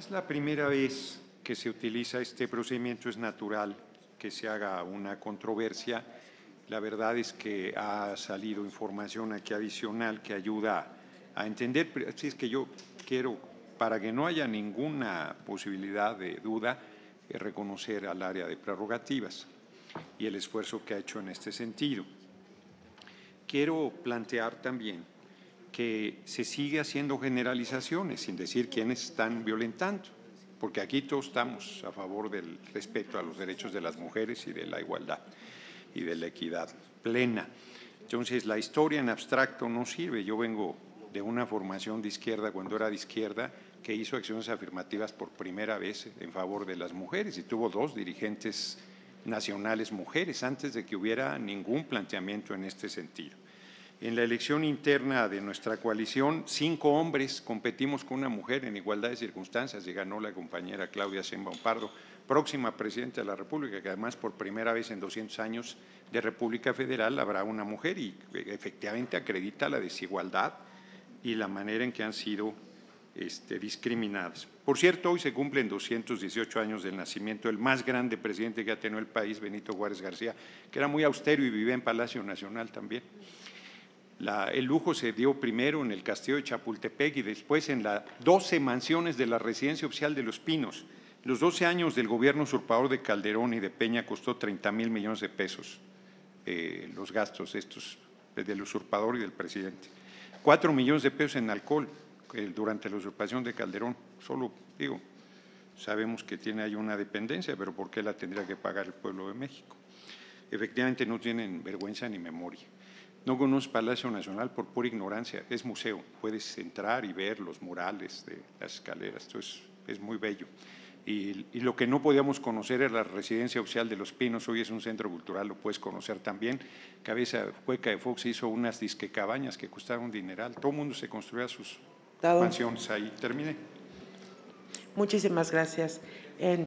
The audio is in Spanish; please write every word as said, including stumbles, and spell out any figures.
Es la primera vez que se utiliza este procedimiento, es natural que se haga una controversia. La verdad es que ha salido información aquí adicional que ayuda a entender, así es que yo quiero, para que no haya ninguna posibilidad de duda, eh, reconocer al área de prerrogativas y el esfuerzo que ha hecho en este sentido. Quiero plantear también que se sigue haciendo generalizaciones sin decir quiénes están violentando, porque aquí todos estamos a favor del respeto a los derechos de las mujeres y de la igualdad y de la equidad plena. Entonces, la historia en abstracto no sirve. Yo vengo de una formación de izquierda, cuando era de izquierda, que hizo acciones afirmativas por primera vez en favor de las mujeres y tuvo dos dirigentes nacionales mujeres antes de que hubiera ningún planteamiento en este sentido. En la elección interna de nuestra coalición, cinco hombres competimos con una mujer en igualdad de circunstancias y ganó la compañera Claudia Sheinbaum Pardo, próxima presidenta de la República, que además por primera vez en doscientos años de República Federal habrá una mujer y efectivamente acredita la desigualdad y la manera en que han sido este, discriminadas. Por cierto, hoy se cumplen doscientos dieciocho años del nacimiento del más grande presidente que ha tenido el país, Benito Juárez García, que era muy austero y vivía en Palacio Nacional también. La, el lujo se dio primero en el castillo de Chapultepec y después en las doce mansiones de la Residencia Oficial de Los Pinos. Los doce años del gobierno usurpador de Calderón y de Peña costó treinta mil millones de pesos eh, los gastos estos del usurpador y del presidente. Cuatro millones de pesos en alcohol eh, durante la usurpación de Calderón. Solo, digo, sabemos que tiene ahí una dependencia, pero ¿por qué la tendría que pagar el pueblo de México? Efectivamente no tienen vergüenza ni memoria. No conoces Palacio Nacional por pura ignorancia, es museo, puedes entrar y ver los murales de las escaleras, esto es, es muy bello. Y, y lo que no podíamos conocer era la Residencia Oficial de Los Pinos, hoy es un centro cultural, lo puedes conocer también. Cabeza Hueca de Fox hizo unas disquecabañas que costaron un dineral, todo el mundo se construía sus Dado. mansiones ahí. Terminé. Muchísimas gracias. En